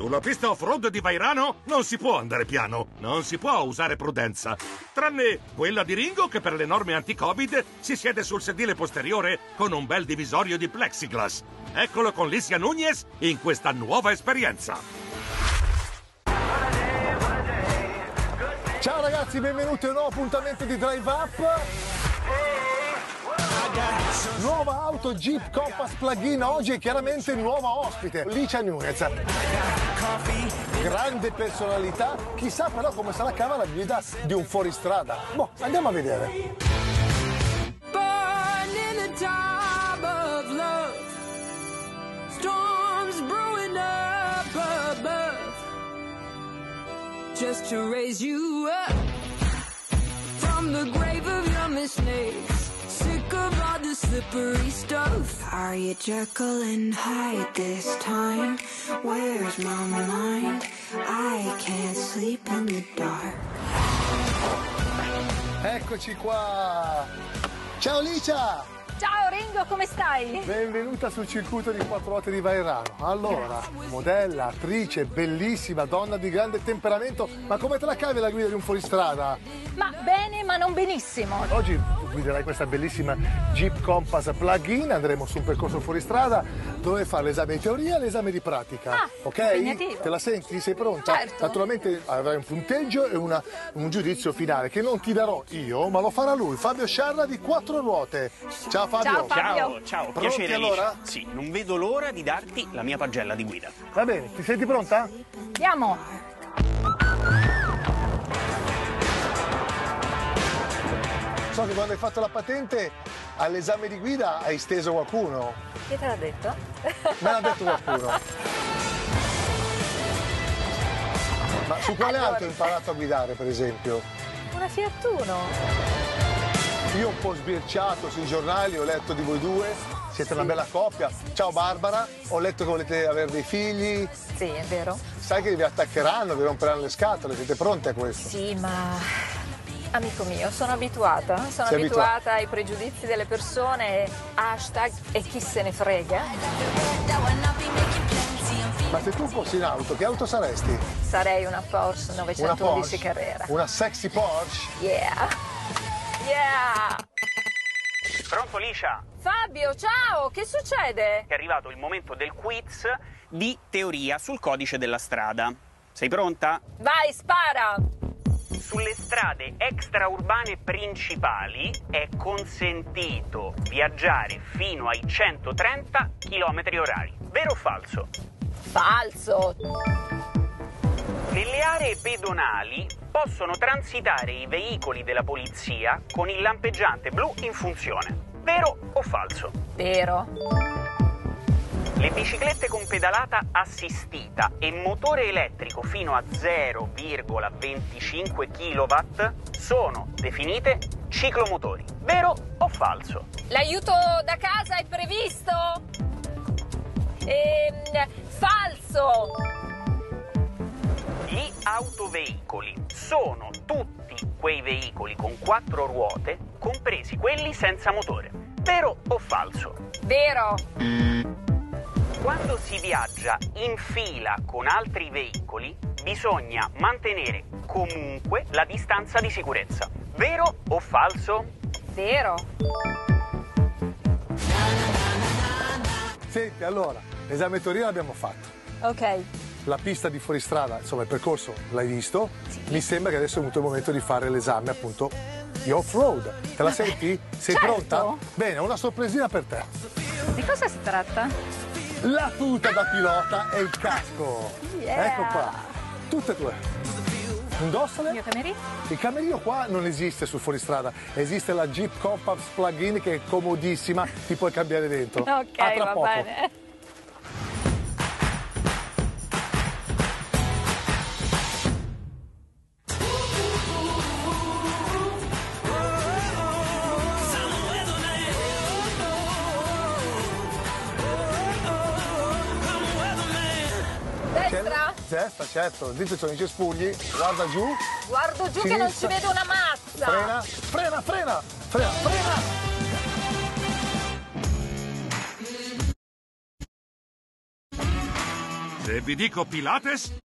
Sulla pista off-road di Vairano non si può andare piano, non si può usare prudenza. Tranne quella di Ringo che per le norme anti-Covid si siede sul sedile posteriore con un bel divisorio di plexiglass. Eccolo con Licia Nunez in questa nuova esperienza. Ciao ragazzi, benvenuti a un nuovo appuntamento di Drive Up. Nuova auto Jeep Compass Plug-in, oggi è chiaramente nuova ospite, Licia Nunez. Grande personalità, chissà però come se la cava la guida di un fuoristrada. Boh, andiamo a vedere. Just to raise you up from the grave of your mistakes. Sick of all the slippery stuff. Are you Jekyll and Hyde this time? Where's my mind? I can't sleep in the dark. Eccoci qua. Ciao Licia! Ciao Ringo, come stai? Benvenuta sul circuito di quattro ruote di Vairano. Allora, modella, attrice, bellissima, donna di grande temperamento, ma come te la cavi la guida di un fuoristrada? Ma bene, ma non benissimo. Oggi guiderai questa bellissima Jeep Compass Plug-in, andremo su un percorso fuoristrada dove fare l'esame di teoria e l'esame di pratica. Ah, ok? impegnativo. Te la senti? Sei pronta? Certo. Naturalmente avrai un punteggio e un giudizio finale che non ti darò io, ma lo farà lui, Fabio Sciarra di Quattro Ruote. Ciao Fabio. Ciao, Fabio. Ciao, Pronti piacere allora? Licia. Sì, non vedo l'ora di darti la mia pagella di guida. Va bene, ti senti pronta? Andiamo. So che quando hai fatto la patente all'esame di guida hai steso qualcuno. Chi te l'ha detto? Me l'ha detto qualcuno. Ma su quale auto hai imparato a guidare, per esempio? Una Fiat Uno. Io un po' sbirciato sui giornali, ho letto di voi due, siete una bella coppia. Ciao Barbara, ho letto che volete avere dei figli. Sì, è vero. Sai che vi attaccheranno, vi romperanno le scatole, siete pronti a questo? Sì, ma amico mio, sono abituata. Sono Sei abituata ai pregiudizi delle persone. Hashtag e chi se ne frega. Ma se tu fossi in auto, che auto saresti? Sarei una Porsche Una 911 Porsche? Carrera. Una sexy Porsche? Yeah. Yeah. Pronto Licia? Fabio, ciao, che succede? È arrivato il momento del quiz di teoria sul codice della strada. Sei pronta? Vai, spara. Sulle strade extraurbane principali è consentito viaggiare fino ai 130 km/h. Vero o falso? Falso. Nelle aree pedonali possono transitare i veicoli della polizia con il lampeggiante blu in funzione. Vero o falso? Vero. Le biciclette con pedalata assistita e motore elettrico fino a 0,25 kW sono definite ciclomotori. Vero o falso? L'aiuto da casa è previsto? Falso. Gli autoveicoli sono tutti quei veicoli con quattro ruote, compresi quelli senza motore. Vero o falso? Vero. Quando si viaggia in fila con altri veicoli, bisogna mantenere comunque la distanza di sicurezza. Vero o falso? Vero. Senti, allora, l'esame teoria l'abbiamo fatto. Ok. La pista di fuoristrada, insomma il percorso l'hai visto, mi sembra che adesso è venuto il momento di fare l'esame appunto di off-road. Te la senti? Sei Certo. pronta? Bene, ho una sorpresina per te. Di cosa si tratta? La tuta da pilota e il casco. Yeah. Ecco qua, tutte e due. Indossale. Il mio camerino? Il camerino qua non esiste sul fuoristrada, esiste la Jeep Compass Plug-in che è comodissima, ti puoi cambiare dentro. Ok, A tra va poco. bene. Destra? Destra, certo, dentro ci sono i cespugli, guarda giù. Guardo giù che non ci vedo una mazza. Frena, frena, frena, frena, frena. Se vi dico Pilates,